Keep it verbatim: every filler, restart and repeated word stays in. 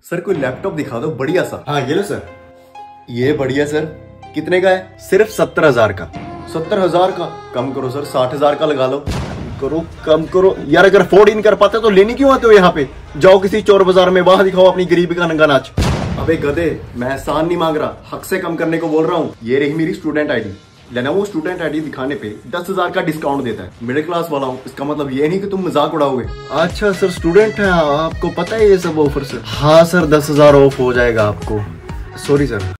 Sir कोई laptop दिखा दो बढ़िया सा। हाँ ये लो सर। ये बढ़िया सर, कितने का है? सिर्फ सत्तर हजार का। सत्तर हजार का? कम करो सर, साठ हजार का लगा लो। करो कम करो यार, अगर अफोर्ड ही नहीं कर पाते तो लेने क्यों आते हो यहाँ पे? जाओ किसी चोर बाजार में, वहां दिखाओ अपनी गरीबी का नंगा नाच। अबे गधे, मैं एहसान नहीं मांग रहा, हक से कम करने को बोल रहा हूँ। ये रही मेरी student ID. Lenovo student ID दिखाने पे दस हजार का डिस्काउंट देता है। मिडिल क्लास वाला हूँ, इसका मतलब ये नहीं कि तुम मजाक उड़ाओगे। अच्छा सर, स्टूडेंट है, आपको पता है ये सब ऑफर सर? हाँ सर, दस हजार ऑफ हो जाएगा आपको। Sorry sir.